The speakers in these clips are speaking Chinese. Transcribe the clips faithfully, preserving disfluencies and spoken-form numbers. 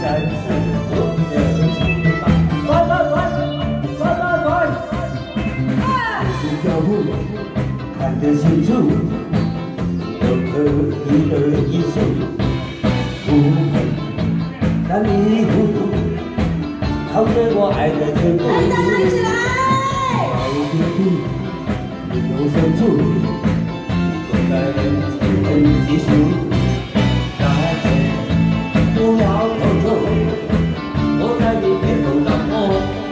三四五六七八，转转转转转转，是脚步看得清楚，都可以的艺术，不配难迷糊涂，靠着我爱的全部。老天地，你有深处，都在很技术。 不要偷偷，我在你背后打破。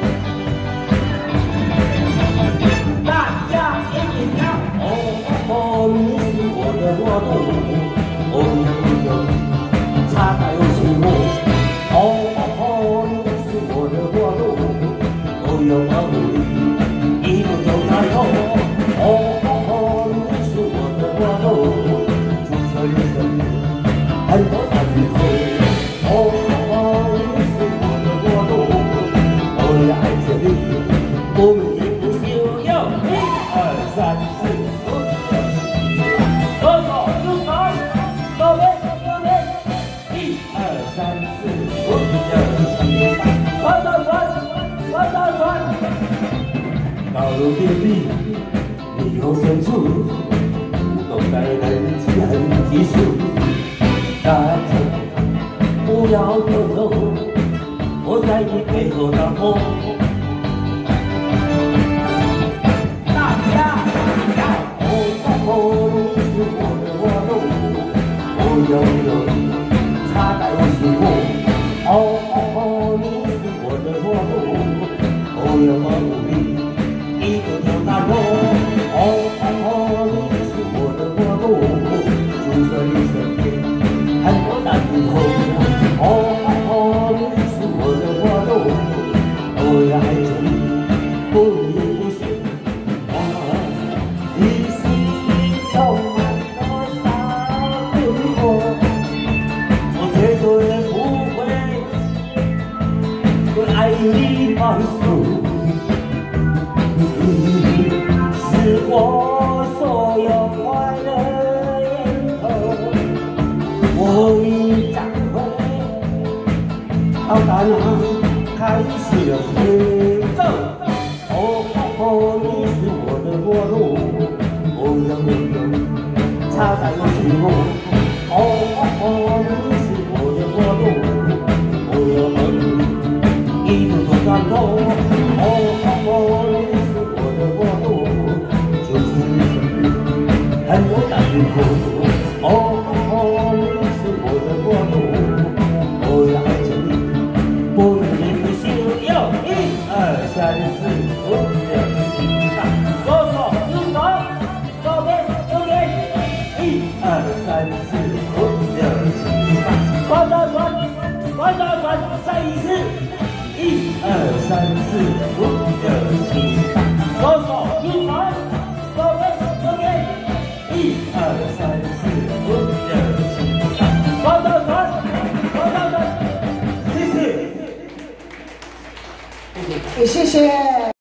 大家一起跳，哦哦，你是我的花朵，哦哟哟，插在我心窝。哦哦，你是我的花朵，哦哟我努力，一路走太后。哦哦，你是我的花朵，住在你身边，很多大以后。 哦哦，你是我的花朵，我要爱着你，我们也不休。要一二三四五六七八，左手右手，左边右边，一二三四五六七八，转转转，转转转，到了天地，你有深处，都在很技很技术，大家。 不要偷偷，我在你背后打破。大家要哦哦，你是我的花朵，哦哟哟，插在我心窝。哦哦，你是我的花朵，哦哟我努力，一个头打破。哦哦，你是我的花朵，住在你身边，很多大以后。 哦哦，你是我的花朵，我要爱着你，不离不弃。哦，你心充满多少困惑，我绝对不会为爱你放手。你是我所有快乐源头，我已长会。 到达那开始了节奏，哦哦，你是我的花朵，哦哟哟，插在我心窝。哦哦，你是我的花朵，哦哟哦，一路走到头。哦哦，你是我的花朵，就是你身边很多大以后。哦哦，你是我的花朵，我要爱着你。 不离不休，要一二三四五六七八，左手右手，左边右边，一二三四五六七八，转转转，转转转，再一次，一二三四五六七八，左手右手，左边右边，一二三四五六七八，转转转，转转转，谢谢。 谢谢。